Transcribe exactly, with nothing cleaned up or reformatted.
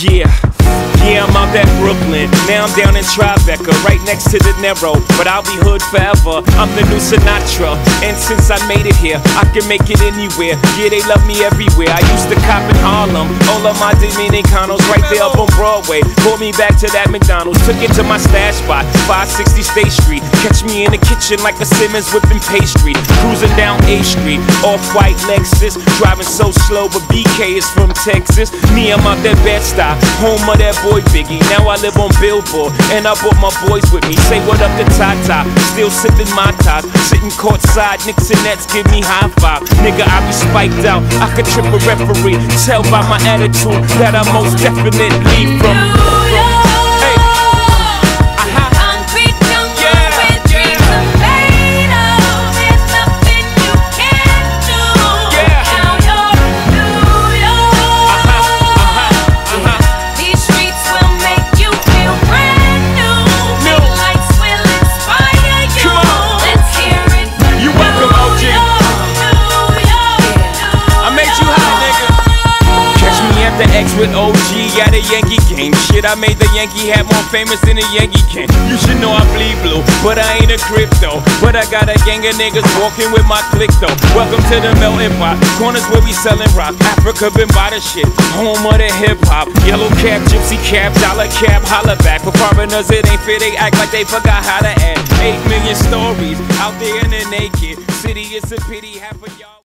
Yeah, yeah, I'm out at Brooklyn. Now I'm down in Tribeca, right next to De Niro. But I'll be hood forever, I'm the new Sinatra. And since I made it here, I can make it anywhere. Yeah, they love me everywhere. I used to cop in Harlem, all of my Dominicanos right there up on Broadway. Pulled me back to that McDonald's, took it to my stash spot, five sixty State Street. Catch me in the kitchen like a Simmons whipping pastry. Cruising down A Street, off-white Lexus. Driving so slow, but B K is from Texas. Me, I'm out that Bed-Stuy, home of that boy Biggie. Now I live on Billboard, and I brought my boys with me. Say what up to Tata, still sipping my ties. Sitting courtside, Knicks and Nets give me high five. Nigga, I be spiked out, I could trip a referee. Tell by my attitude that I most definitely from. Hey. Uh-huh. Concrete jungle where dreams are made of. There's nothing you can't do. Yeah. Now you're New York. Uh-huh. Uh-huh. Uh-huh. These streets will make you feel brand new. New. Big lights will inspire you. Come on. Let's hear it for You welcome, O G. New York, New York. I made you hot, nigga. Catch me at the X with O G at a Yankee game. Shit, I made the Yankee hat more famous than a Yankee can. You should know I bleed blue, but I ain't a crypto. But I got a gang of niggas walking with my click though. Welcome to the melting pot, corners where we sellin' rock. Africa been by the shit, home of the hip hop. Yellow cap, gypsy cap, dollar cap, holla back. For foreigners it ain't fair, they act like they forgot how to act. Eight million stories out there in the naked city. It's a pity half of y'all